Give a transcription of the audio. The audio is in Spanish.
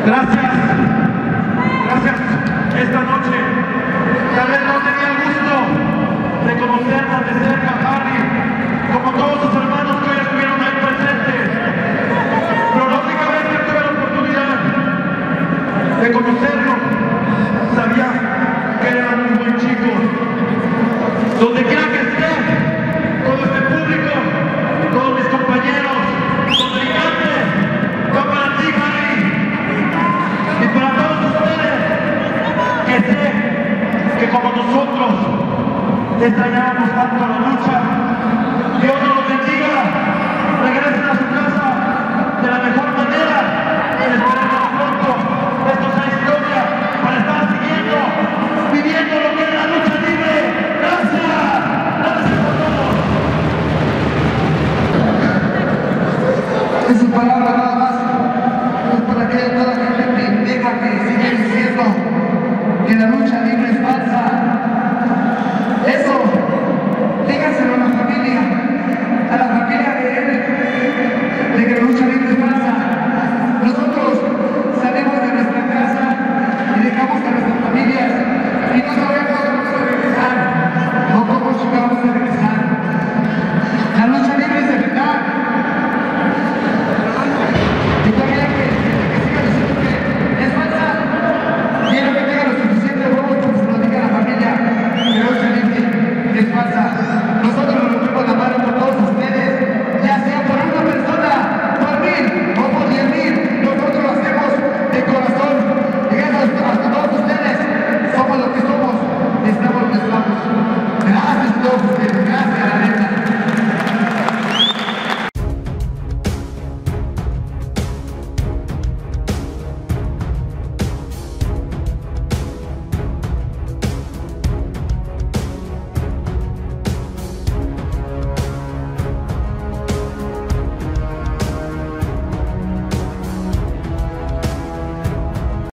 Gracias. Gracias. Esta noche, tal vez no tenía el gusto de conocerlas de cerca, Harry, como todos sus hermanos que hoy estuvieron ahí presentes. Pero lógicamente tuve la oportunidad de conocerlo. Sabía que era un buen chico. Donde quiera que esté, todo este público, todos mis compañeros, contrincantes, va para ti, Harry. Y para todos ustedes, que sé que como nosotros extrañábamos tanto la lucha, Dios nos los bendiga, regresen a su casa de la mejor manera y esperemos pronto esto sea historia para estar siguiendo, viviendo lo que es la lucha libre. Gracias, gracias a todos. Es su palabra nada más, es para que toda la gente pendeja que sigue diciendo que la lucha libre es falsa. Eso, dígaselo a la familia de él, de que la lucha libre es falsa. Nosotros salimos de nuestra casa y dejamos a nuestras familias y no sabemos cómo vamos a regresar o cómo vamos a regresar. La lucha libre es de verdad. Y todavía que siga diciendo que es falsa, quiero que tenga lo suficiente huevo que se lo diga a la familia que la lucha libre es falsa. Nosotros nos rompemos la mano por todos ustedes, ya sea por una persona, por 1000 o por 10,000, nosotros lo hacemos de corazón. Llegamos hasta todos ustedes, somos lo que somos, estamos donde estamos. Gracias a todos ustedes.